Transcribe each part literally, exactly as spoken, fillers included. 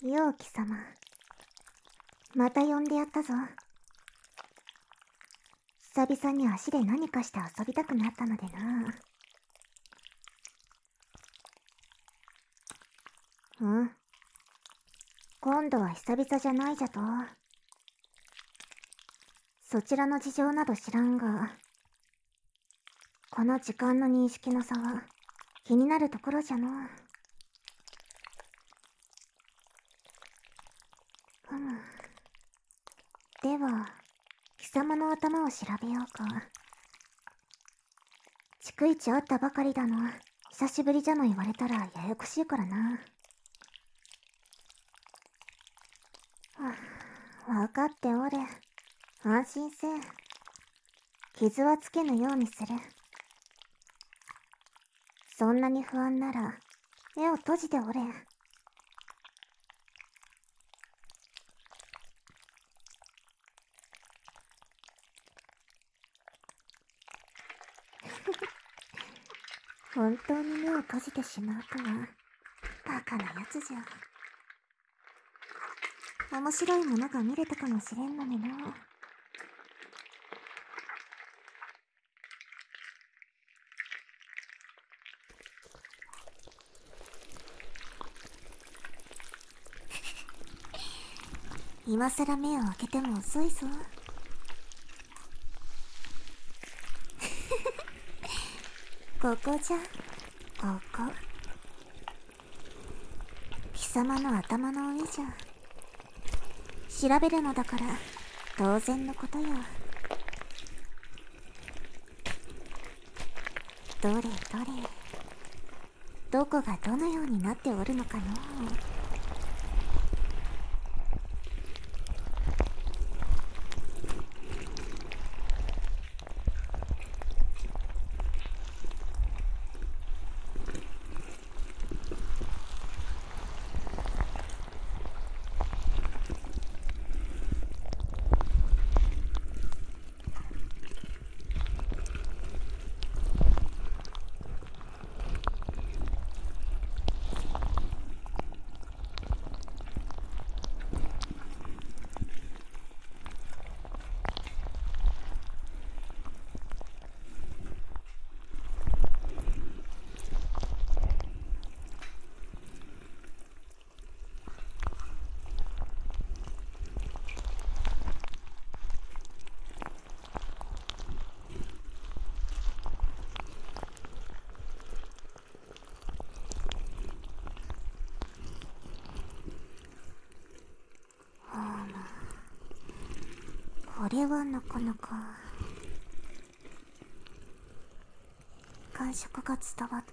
よう貴様、また呼んでやったぞ。久々に足で何かして遊びたくなったのでな。うん、今度は久々じゃないじゃと。そちらの事情など知らんが、この時間の認識の差は気になるところじゃの。ふむ。では、貴様の頭を調べようか。逐一会ったばかりだの。久しぶりじゃの言われたらややこしいからな。わかっておる。安心せん。傷はつけぬようにする。そんなに不安なら目を閉じておれ。本当に目を閉じてしまうとはバカなやつじゃ。面白いものが見れたかもしれんのにな。今さら目を開けても遅いぞ。ここじゃ、ここ。貴様の頭の上じゃ。調べるのだから当然のことよ。どれどれ、どこがどのようになっておるのかのう。これはなかなか感触が伝わって。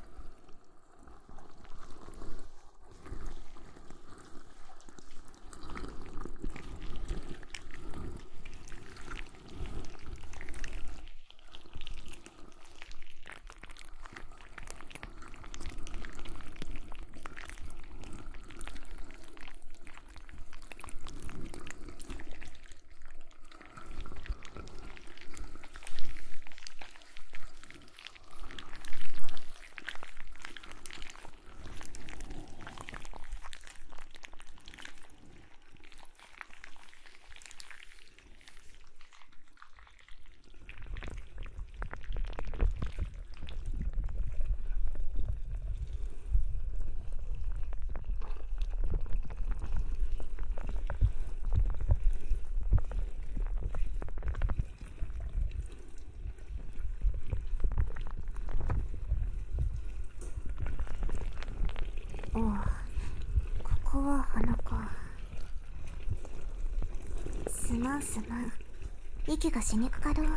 おう、ここは花か。すまんすまん、息がしにくかろう。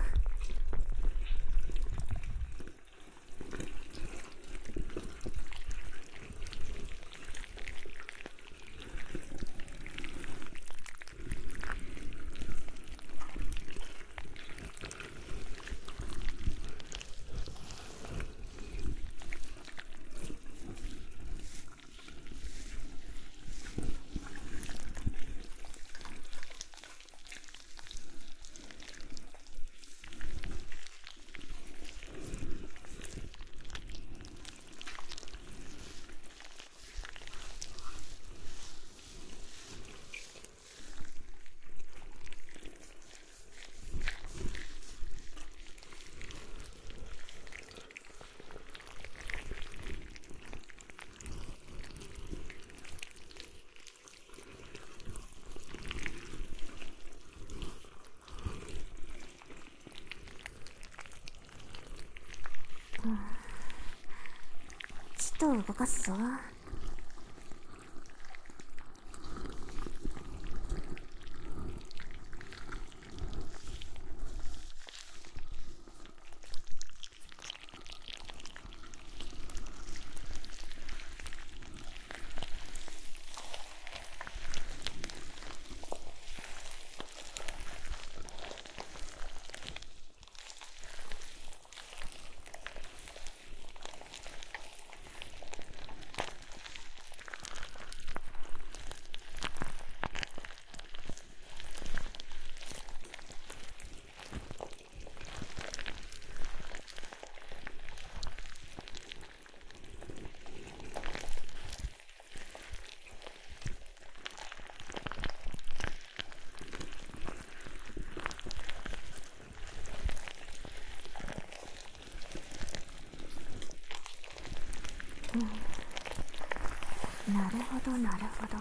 トを動かすぞ。うん、なるほどなるほど。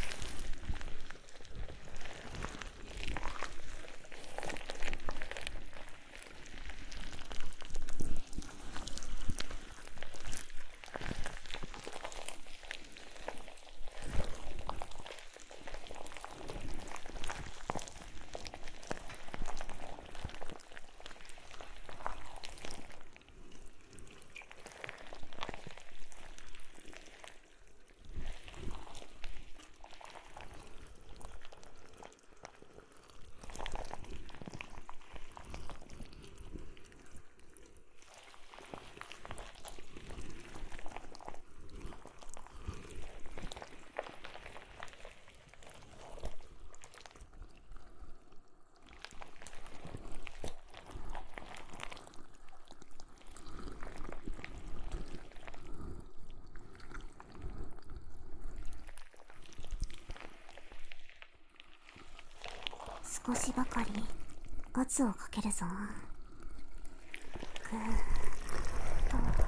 少しばかり圧をかけるぞ。ぐーっと。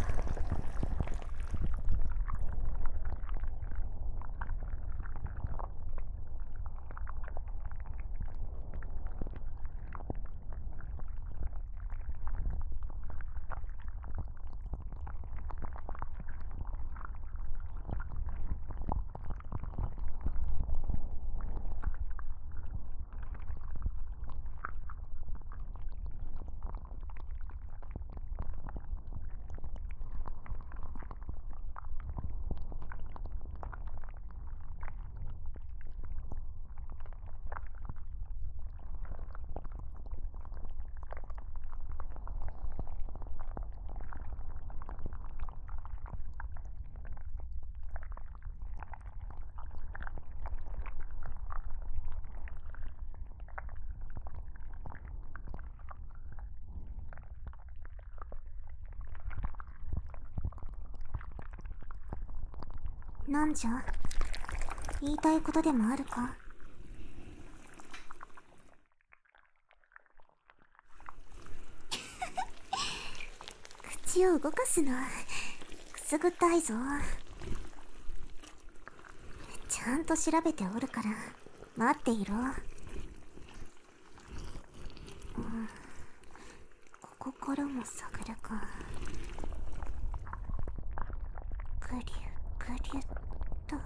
なんじゃ、言いたいことでもあるか？口を動かすのくすぐったいぞ。ちゃんと調べておるから待っていろ。うん、ここからも探るか。ぐりゅぐりゅっと。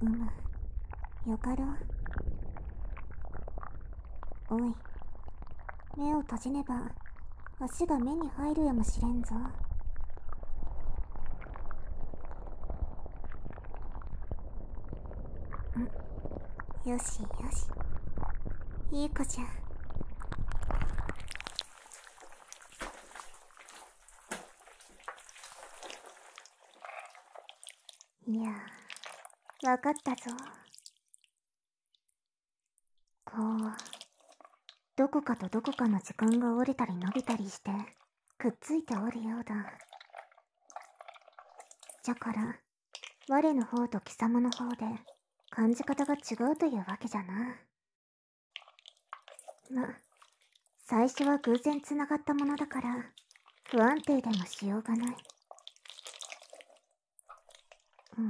うむ、よかろう。おい、目を閉じねば足が目に入るやもしれんぞ。ん、よしよし、いい子じゃ。いや、わかったぞ。こう、どこかとどこかの時間が折れたり伸びたりしてくっついておるようだ。じゃから我の方と貴様の方で感じ方が違うというわけじゃな。ま、最初は偶然つながったものだから不安定でもしようがない。うー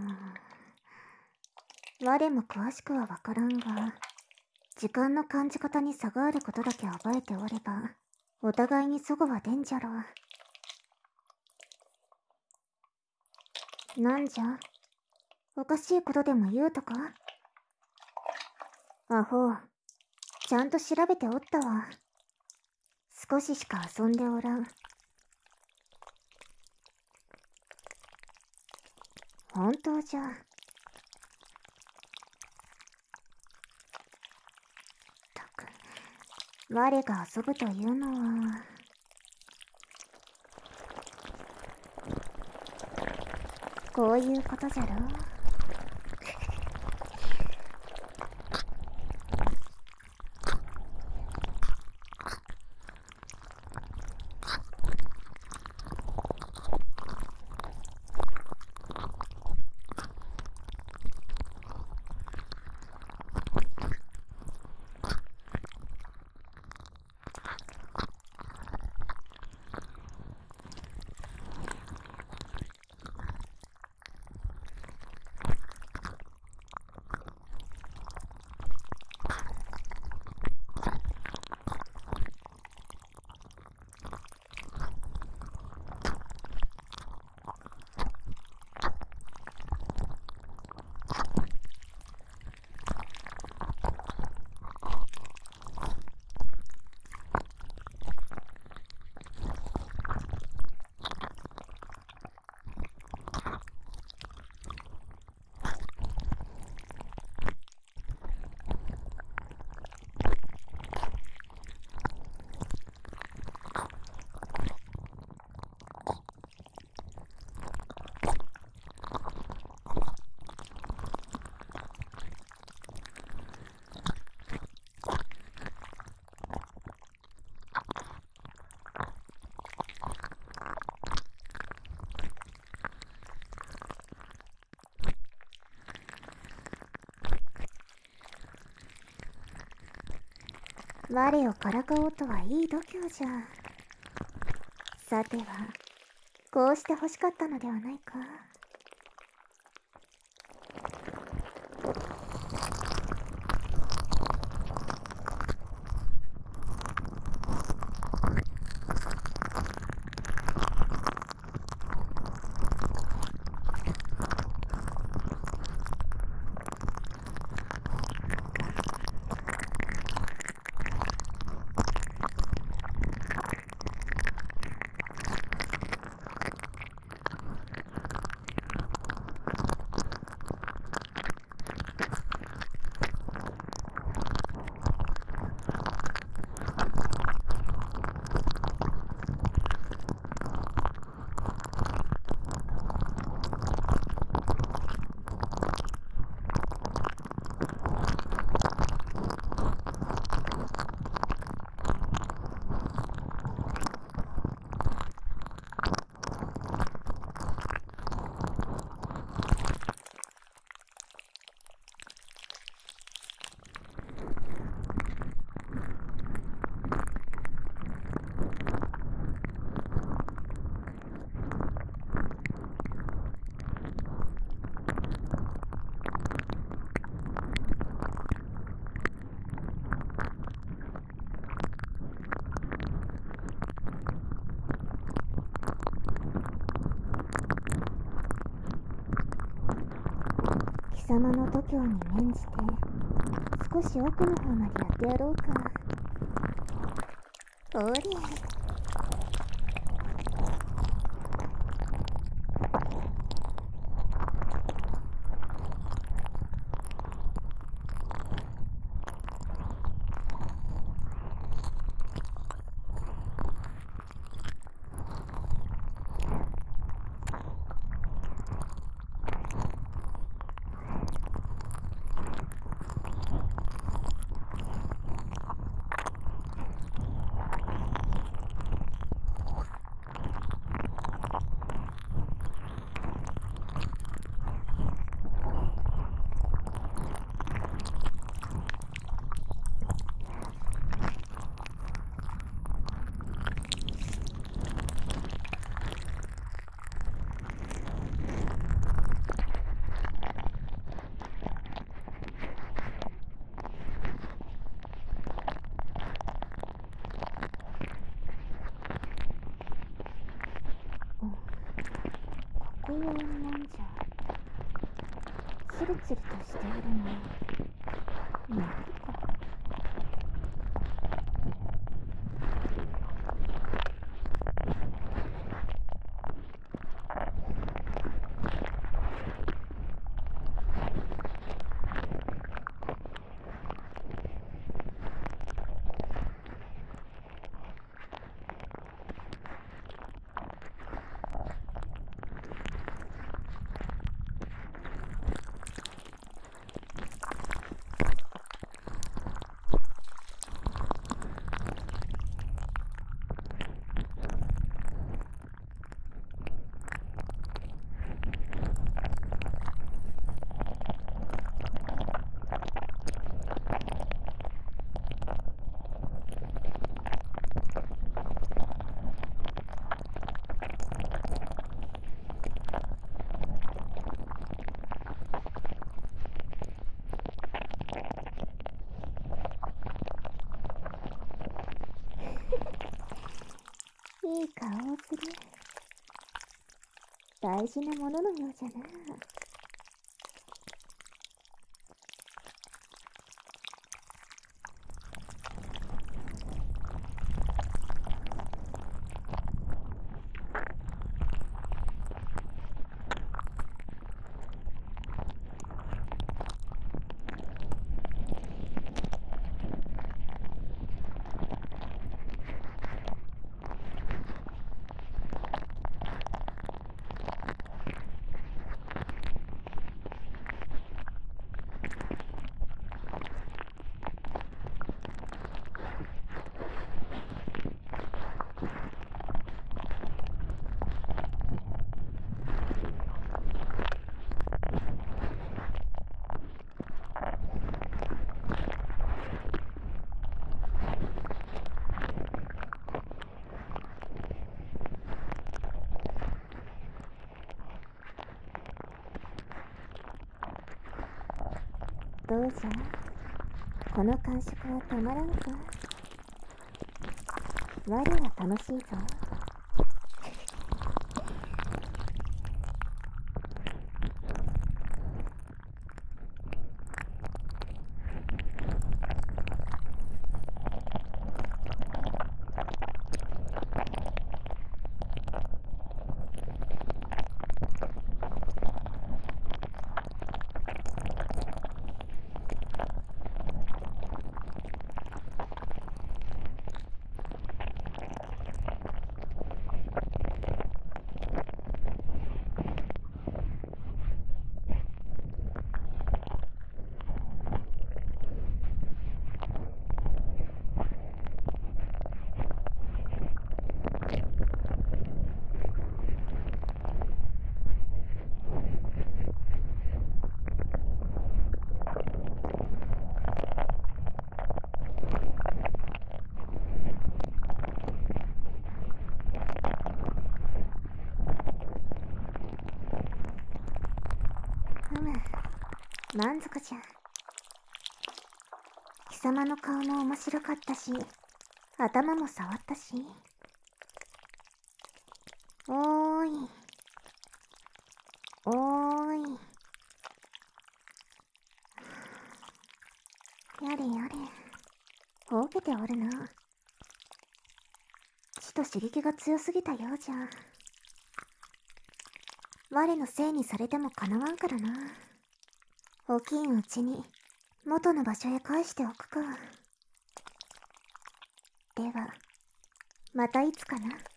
ん、我も詳しくはわからんが、時間の感じ方に差があることだけ覚えておればお互いに齟齬は出んじゃろう。なんじゃ、おかしいことでも言うとか。アホ、ちゃんと調べておったわ。少ししか遊んでおらん。本当じゃ。たく、我が遊ぶというのはこういうことじゃろう。我をからかおうとはいい度胸じゃ。さては、こうして欲しかったのではないか。 様の度胸に免じて少し奥の方までやってやろうか。おりここはなんじゃ。ツルツルとしているのは肉か。いい顔をする。大事なもののようじゃな。どうじゃ、この感触はたまらんか。我は楽しいぞ。うむ、満足じゃ。貴様の顔も面白かったし、頭も触ったし。おーいおーい、 けておるな。ちと刺激が強すぎたようじゃ。我のせいにされてもかなわんからな。おきんうちに元の場所へ返しておくか。ではまたいつかな。